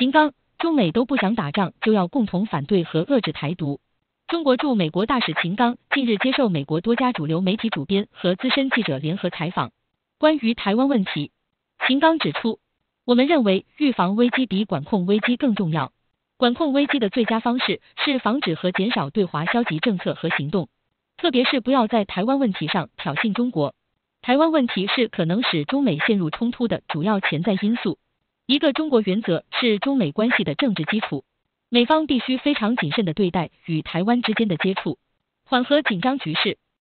秦刚，中美都不想打仗，就要共同反对和遏制台独。中国驻美国大使秦刚近日接受美国多家主流媒体主编和资深记者联合采访，关于台湾问题，秦刚指出，我们认为预防危机比管控危机更重要。管控危机的最佳方式是防止和减少对华消极政策和行动，特别是不要在台湾问题上挑衅中国。台湾问题是可能使中美陷入冲突的主要潜在因素。一个中国原则是中美关系的政治基础，美方必须非常谨慎地对待与台湾之间的接触，缓和紧张局势，